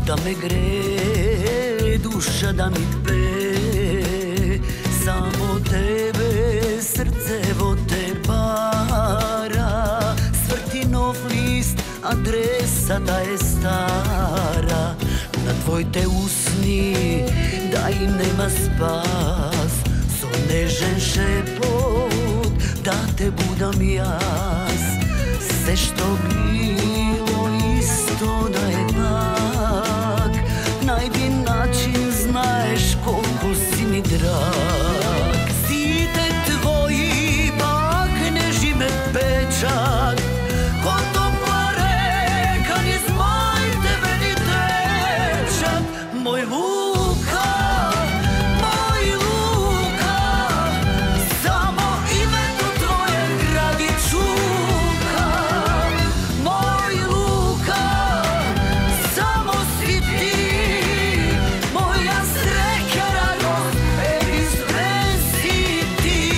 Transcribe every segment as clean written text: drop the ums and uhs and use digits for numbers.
da me gre, duša da mi tpe, samo tebe srce te para. Svrtinov list, adresa da je stara, na tvoj te usni da im nema spas. So nežen šepot da te budam jaz, sve što bilo isto da je tak. Najbi način znaš koliko si mi drag. Zide tvoji bagneži me pečat, ko topla reka niz maj tebe ni tečat. Moj Luka, moj Luka, samo ime to tvoje gradi čuka. Moj Luka, samo si ti, moja sreća, radost, egzistens si ti.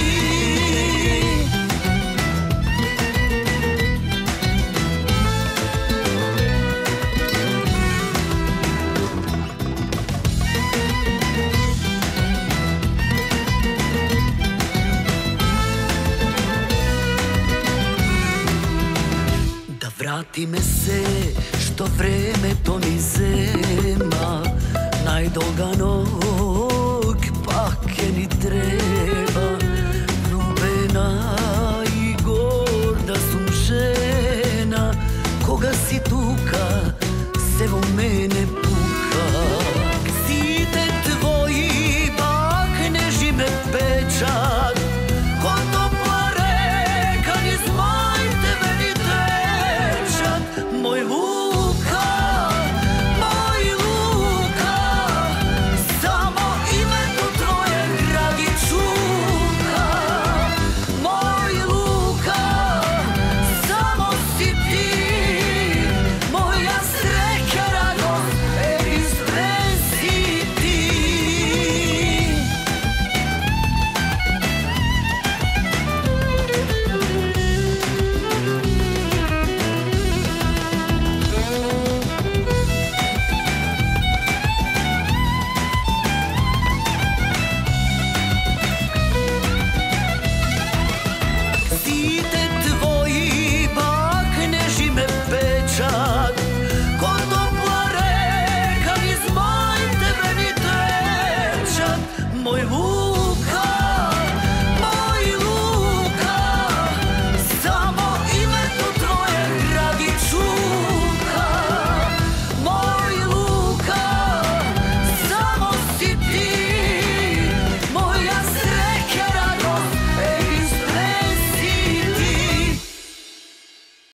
Da vrati me se što vreme ponizema, najdolga nog pake ni treba. Ljubena i gorda sum žena, koga si tuka se u mene